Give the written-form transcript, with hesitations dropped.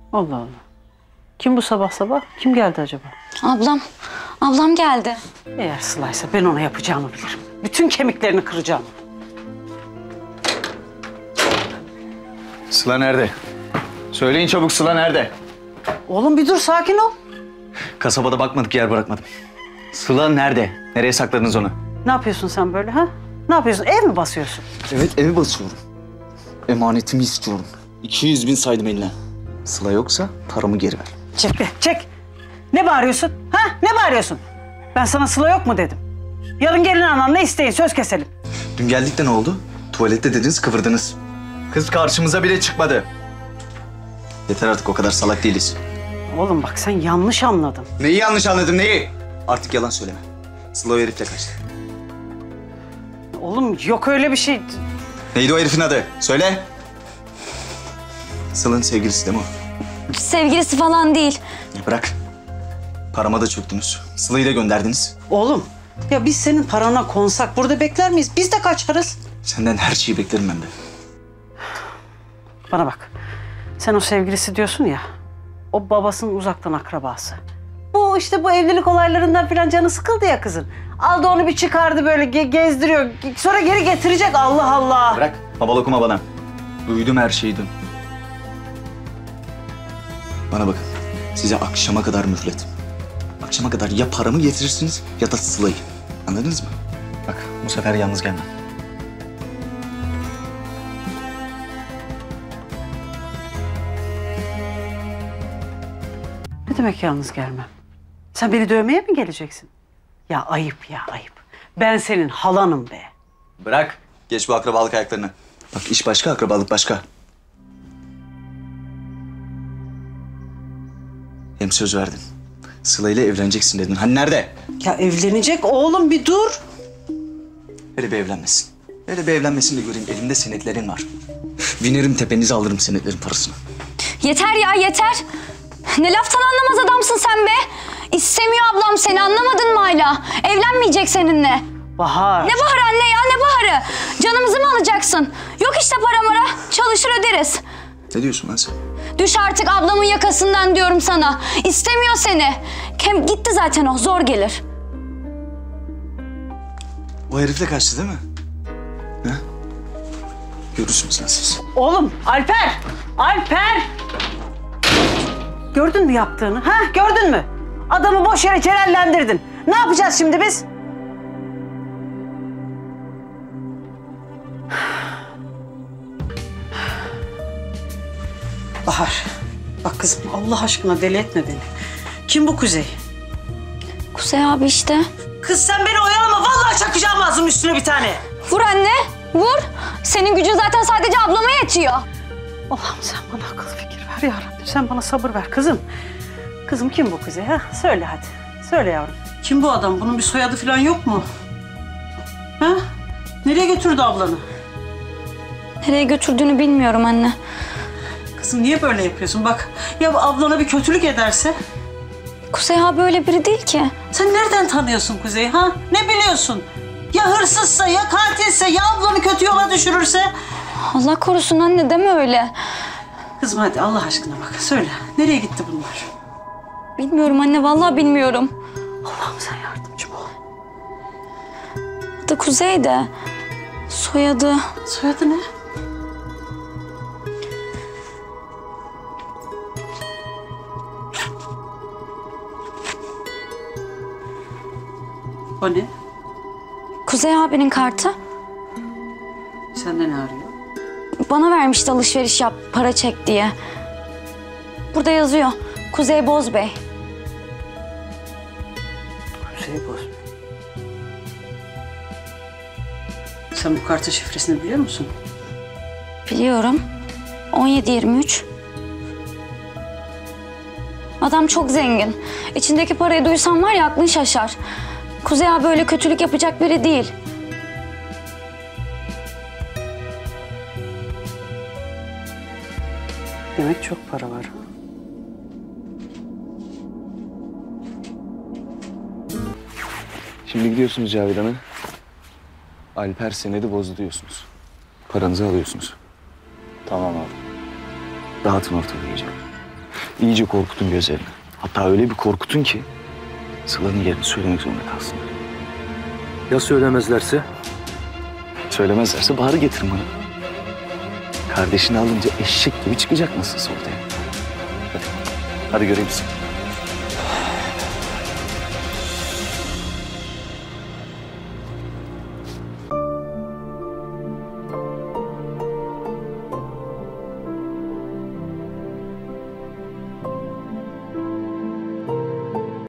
Allah Allah. Kim bu sabah sabah? Kim geldi acaba? Ablam geldi. Eğer Sıla'ysa ben ona yapacağımı bilirim. Bütün kemiklerini kıracağım. Sıla nerede? Söyleyin çabuk, Sıla nerede? Oğlum bir dur, sakin ol. Kasabada bakmadık, yer bırakmadım. Sıla nerede? Nereye sakladınız onu? Ne yapıyorsun sen böyle ha? Ne yapıyorsun? Ev mi basıyorsun? Evet, evi basıyorum. Emanetimi istiyorum. 200.000 saydım eline. Sıla yoksa paramı geri ver. Çek be, çek. Ne bağırıyorsun? Ha? Ne bağırıyorsun? Ben sana Sıla yok mu dedim. Yarın gelin ananla isteyin, söz keselim. Dün geldik de ne oldu? Tuvalette dediniz, kıvırdınız. Kız karşımıza bile çıkmadı. Yeter artık, o kadar salak değiliz. Oğlum bak sen yanlış anladın. Neyi yanlış anladım, neyi? Artık yalan söyleme. Sıla o herifle kaçtı. Oğlum yok öyle bir şey. Neydi o herifin adı? Söyle. Sıla'nın sevgilisi değil mi o? Sevgilisi falan değil. Bırak. Parama da çöktünüz. Sıla'yı da gönderdiniz. Oğlum ya biz senin parana konsak burada bekler miyiz? Biz de kaçarız. Senden her şeyi beklerim ben de. Bana bak. Sen o sevgilisi diyorsun ya. O babasının uzaktan akrabası. Bu işte bu evlilik olaylarından falan canı sıkıldı ya kızın. Aldı onu bir çıkardı böyle gezdiriyor. Sonra geri getirecek, Allah Allah. Bırak. Babal okuma bana. Duydum her şeyi dün. Bana bakın. Size akşama kadar mühlet. Akşama kadar ya paramı getirirsiniz ya da Sıla'yı. Anladınız mı? Bak bu sefer yalnız gelmem. Ne demek yalnız gelmem? Sen beni dövmeye mi geleceksin? Ya ayıp ya ayıp. Ben senin halanım be. Bırak. Geç bu akrabalık ayaklarını. Bak iş başka, akrabalık başka. Hem söz verdin. Sıla ile evleneceksin dedin. Hani nerede? Ya evlenecek oğlum, bir dur. Hele bir evlenmesin. Hele bir evlenmesin de göreyim. Elimde senetlerin var. Binerim tepenize, alırım senetlerin parasını. Yeter ya, yeter. Ne laftan anlamaz adamsın sen be. İstemiyor ablam seni, anlamadın mı hala? Evlenmeyecek seninle. Bahar. Ne Bahar anne ya, ne Bahar'ı? Canımızı mı alacaksın? Yok işte para mara, çalışır öderiz. Ne diyorsun lan sen? Düş artık ablamın yakasından diyorum sana. İstemiyor seni. Hem gitti zaten o, zor gelir. O herifle kaçtı değil mi? Ha? Görürsünüz lan siz. Oğlum Alper! Alper! Gördün mü yaptığını? Ha? Gördün mü? Adamı boş yere celallendirdin. Ne yapacağız şimdi biz? Bahar, bak kızım Allah aşkına deli etme beni. Kim bu Kuzey? Kuzey abi işte. Kız sen beni oyalama, vallahi çakacağım ağzımın üstüne bir tane. Vur anne, vur. Senin gücün zaten sadece ablama yetiyor. Allah'ım sen bana akıl fikir ver ya Rabbim. Sen bana sabır ver kızım. Kızım kim bu Kuzey ha? Söyle hadi. Söyle yavrum. Kim bu adam? Bunun bir soyadı falan yok mu? Ha? Nereye götürdü ablanı? Nereye götürdüğünü bilmiyorum anne. Kızım niye böyle yapıyorsun? Bak ya bu ablana bir kötülük ederse? Kuzey abi öyle biri değil ki. Sen nereden tanıyorsun Kuzey ha? Ne biliyorsun? Ya hırsızsa, ya katilse, ya ablanı kötü yola düşürürse? Allah korusun anne, deme öyle. Kızım hadi Allah aşkına bak söyle. Nereye gitti bunlar? Bilmiyorum anne, vallahi bilmiyorum. Allah'ım sen yardımcım ol. Adı Kuzey de. Soyadı. Soyadı ne? O ne? Kuzey abinin kartı. Senden ne arıyor? Bana vermişti alışveriş yap, para çek diye. Burada yazıyor. Kuzey Bozbey. Kuzey Bozbey. Sen bu kartın şifresini biliyor musun? Biliyorum. 17-23. Adam çok zengin. İçindeki parayı duysan var ya aklın şaşar. Kuzey abi öyle kötülük yapacak biri değil. Demek çok para var. Şimdi gidiyorsunuz Cavidan'a. Alper senedi bozdu diyorsunuz. Paranızı alıyorsunuz. Tamam abi. Dağıtın ortalığı iyice. İyice korkutun gözlerini. Hatta öyle bir korkutun ki Sıla'nın yerini söylemek zorunda kalsınlar. Ya söylemezlerse? Söylemezlerse Bahar'ı getirin bana. Kardeşini alınca eşek gibi çıkacak nasılsa ortaya. Hadi göreyim seni.